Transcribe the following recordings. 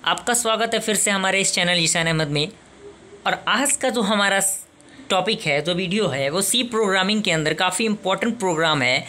आपका स्वागत है फिर से हमारे इस चैनल ईशान अहमद में। और आज का जो हमारा टॉपिक है, जो वीडियो है, वो सी प्रोग्रामिंग के अंदर काफ़ी इंपॉर्टेंट प्रोग्राम है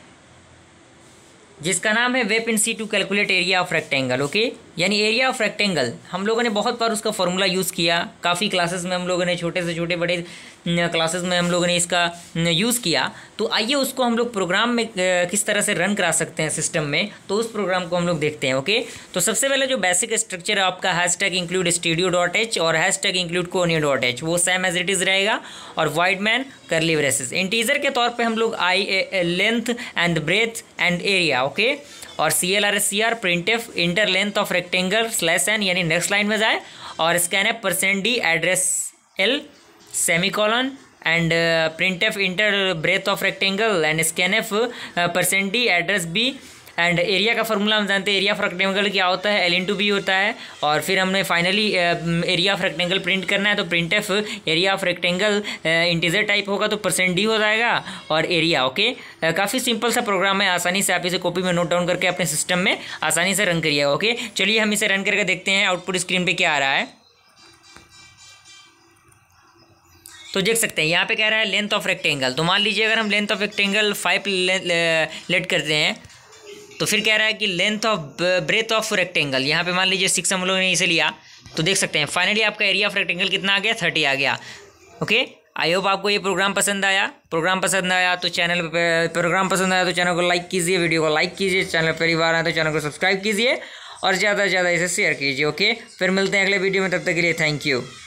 जिसका नाम है web in C to calculate area of rectangle. Okay, यानी एरिया ऑफ रेक्टेंगल हम लोगों ने बहुत बार उसका फॉर्मूला यूज़ किया, काफ़ी क्लासेस में हम लोगों ने, छोटे से छोटे बड़े क्लासेस में हम लोगों ने इसका यूज़ किया। तो आइए उसको हम लोग प्रोग्राम में किस तरह से रन करा सकते हैं सिस्टम में, तो उस प्रोग्राम को हम लोग देखते हैं। ओके, तो सबसे पहले जो बेसिक स्ट्रक्चर है आपका हैशटैग इंक्लूड studio.h और हैशटैग इंक्लूड conio.h, वो सेम एज इट इज़ रहेगा। और void main curly braces, integer के तौर पे हम लोग length and breadth and area. Okay, और CLR printf enter length of rectangle /n, यानी नेक्स्ट लाइन में जाए, और scanf %d address l semicolon and printf enter breadth of rectangle and scanf %d address b। And area का formula हम जानते हैं, area of rectangle क्या होता है, L/B होता है। और फिर हमने finally area of rectangle print करना है, तो printf area of rectangle integer type होगा तो %d हो जाएगा और एरिया। ओके, काफ़ी सिंपल सा प्रोग्राम है, आसानी से आप इसे कॉपी में नोट डाउन करके अपने सिस्टम में आसानी से रन करिएगा। ओके, चलिए हम इसे रन करके देखते हैं आउटपुट स्क्रीन पर क्या आ रहा है। तो देख सकते हैं यहाँ पे कह रहा है लेंथ ऑफ रेक्टेंगल। तो मान लीजिए अगर हम लेंथ ऑफ रेक्टेंगल 5 लेट करते हैं, तो फिर कह रहा है कि length of breadth of rectangle, यहाँ पे मान लीजिए 6 हम लोगों ने इसे लिया। तो देख सकते हैं फाइनली आपका एरिया ऑफ रेक्टेंगल कितना आ गया, 30 आ गया। ओके, आई होप आपको ये प्रोग्राम पसंद आया। प्रोग्राम पसंद आया तो चैनल को लाइक कीजिए, वीडियो को लाइक कीजिए, चैनल पहली बार आए तो चैनल को सब्सक्राइब कीजिए और ज़्यादा से ज़्यादा इसे शेयर कीजिए। ओके, फिर मिलते हैं अगले वीडियो में, तब तक के लिए थैंक यू।